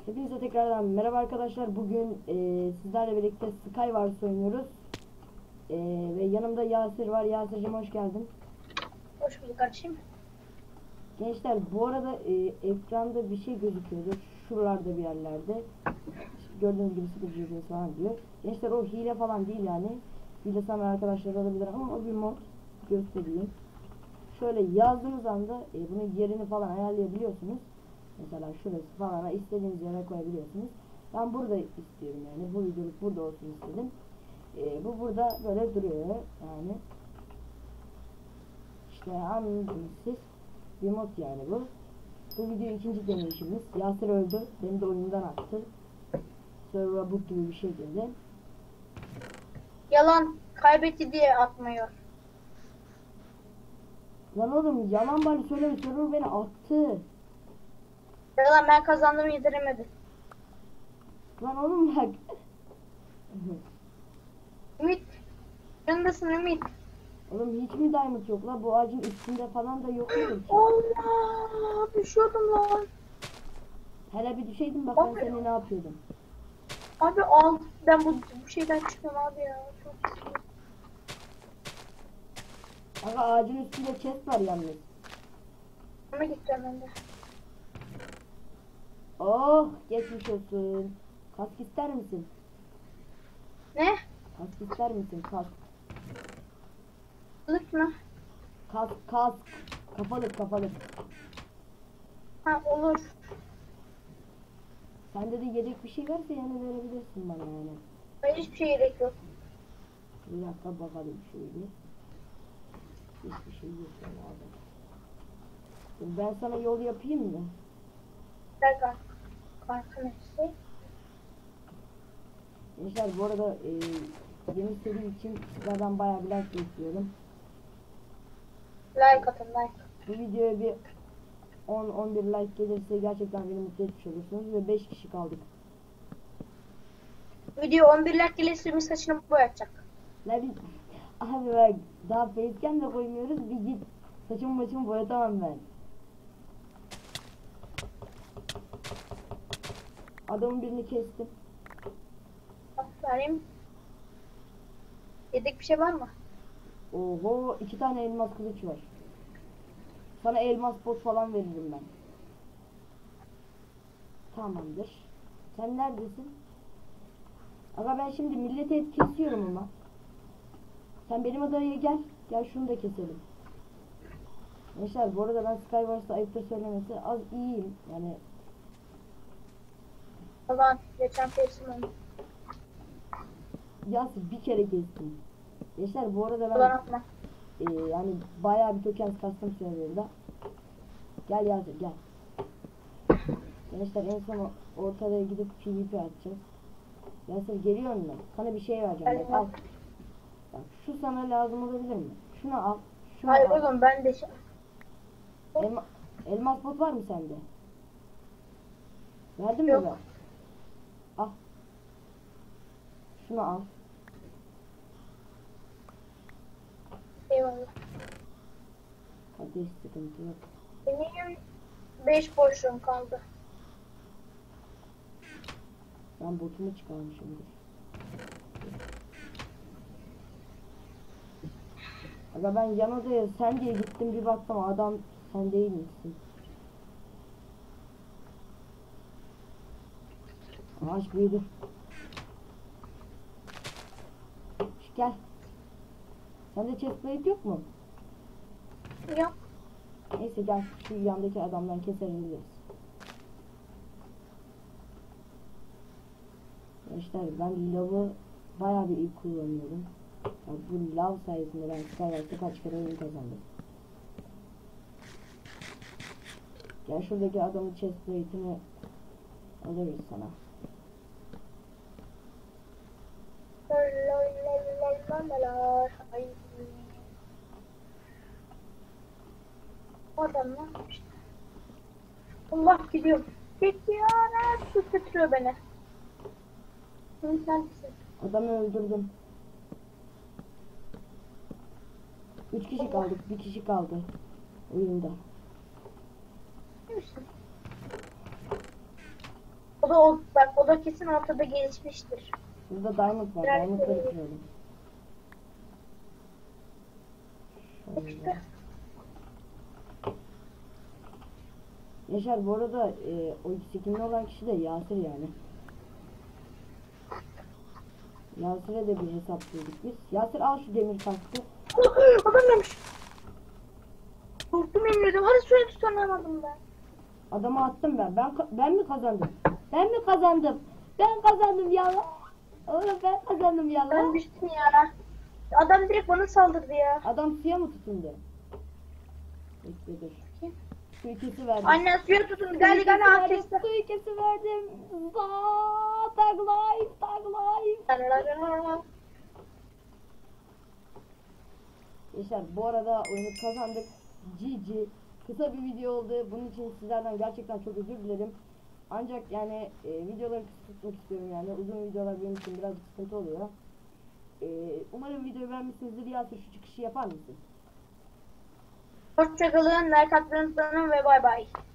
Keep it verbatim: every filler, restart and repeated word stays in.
Hepinize tekrardan merhaba arkadaşlar. Bugün e, sizlerle birlikte Skywars oynuyoruz. E, ve yanımda Yasir var. Yasir'cim hoş geldin. Hoş bulduk kardeşim. Gençler bu arada e, ekranda bir şey gözüküyordur. Şuralarda bir yerlerde. Gördüğünüz gibi sıfır G P S falan diyor. Gençler o hile falan değil yani. Hile sana arkadaşlar olabilir ama o bir mod. Göstereyim. Şöyle yazdığınız anda e, bunun yerini falan ayarlayabiliyorsunuz. Mesela şurası falan istediğiniz yere koyabiliyorsunuz. Ben burada istiyorum yani. Bu videoluk burada olsun istedim. Ee, bu burada böyle duruyor yani. İşte anladınız siz. Bir mod yani bu. Bu video ikinci deneyişimiz. Yasir öldü. Beni de oyundan attı. Server'a book gibi bir şey dedi. Yalan kaybetti diye atmıyor. Lan oğlum yalan bari söyleme. Server beni attı. Yalan ben kazandığımı yediremedim. Lan oğlum bak. Ümit. Yanındasın Ümit. Oğlum hiç mi diamond yok la? Bu ağacın üstünde falan da yok mu ki? Allah düşüyordum lan. Hele bir düşeydim bak ben Abi. seni ne yapıyordum. Abi al ben bu, bu şeyden çıkıyorum abi ya. Çok iyi. Aga ağacın üstünde chest var yalnız. Ama gideceğim ben de. Oh geçmiş olsun. Kask ister misin? Ne? Kask ister misin? Kask. Kılıç mı? Kask kask. Kafalık kafalık. Ha olur. Sende de yedek bir şey varsa yani verebilirsin bana yani. Hayır hiçbir şey gerek yok. Bir dakika bakalım şöyle. Hiçbir şey yok yani abi. Ben sana yol yapayım mı? Berkan. Kanka neyse. Gençler bu arada e, yeni seri için sizlerden bayağı bir like bekliyorum. Like atın like. Bu videoya bir on on bir like gelirse gerçekten beni mutlu etmiş olursunuz ve beş kişi kaldık. Video on bir like gelirse Ümit saçını boyatacak. La biz abi bak daha facecam de koymuyoruz bir git saçımı başımı boyatamam ben. Adamın birini kestim. Aferin. Yedek bir şey var mı? Oho iki tane elmas kılıç var. Sana elmas pot falan veririm ben. Tamamdır. Sen neredesin? Aga ben şimdi millete et kesiyorum ama. Sen benim adaya gel. Gel şunu da keselim. Gençler bu arada ben Skywars'ta ayıptır söylemesi az iyiyim. Yani Yalan. Geçen kesim onu. Yasir bir kere kestim. Gençler bu arada Yalan ben atma. e, yani bayağı bir token kastım serverda. Gel Yasir gel. Gençler en son ortada gidip PvP atacağız. Yasir geliyor mu? Sana bir şey vereceğim. Bak, al. Bak, şu sana lazım olabilir mi? Şunu al. Şunu Hayır al. oğlum ben de şey... Elma, elmas bot var mı sende? Verdin mi Yok. ben? Al. Şunu al. Eyvallah. Hadi sıkıntı yok. Benim beş boşluğum kaldı. Ben botumu çıkarmışımdır. Aga ben yan odaya sen diye gittim bir baktım adam sen değil misin? Ağaç büyüdü. Şş, gel. Sende chestplate yok mu? Yok. Neyse gel şu yandaki adamdan keseriz. Arkadaşlar ben lavı bayağı bir iyi kullanıyorum. Ya bu lav sayesinde ben Skywars'ta kaç kere oyun kazandım. Gel şuradaki adamın chestplate'ini alırız sana. Ay. O adam ne yapmış? Allah gidiyor. Gidiyor. Su götürüyor beni. Ümit neredesin? Adamı öldürdüm. Üç kişi kaldık. Bir kişi kaldı. Oyunda. Kimsin? da o, bak o da kesin ortada gelişmiştir. Burada diamond var. Biraz Diamondları böyle. kıralım. İşte. Yaşar bu arada e, o skinli olan kişi de Yasir yani. Yasir'e de bir hesaplıyorduk biz. Yasir al şu demir kaskı. Adam gelmiş. Korktum inmiyordum. Hadi suya tutunamadım ben. Adama attım ben. Ben ka- ben mi kazandım? Ben mi kazandım? Ben kazandım ya. Oğlum ben kazandım ya. Ben düştüm ya. Adam direkt bana saldırdı ya. Adam suya mı tutundu? Bekle dur. Su ikisi verdim. Anne suya tutun. Su Gel ikisi gel ha verdim. kesti. Su ikisi verdim. Zaa, tag life, tag life. Yaşar bu arada oyunu kazandık. G G. Kısa bir video oldu. Bunun için sizlerden gerçekten çok özür dilerim. Ancak yani e, videoları kısa tutmak istiyorum yani. Uzun videolar benim için biraz sıkıntı oluyor. E, umarım videoyu beğenmişsinizdir. Yasir şu çıkışı yapar mısın? Hoşçakalın. Like atmayı unutmayın ve bay bay.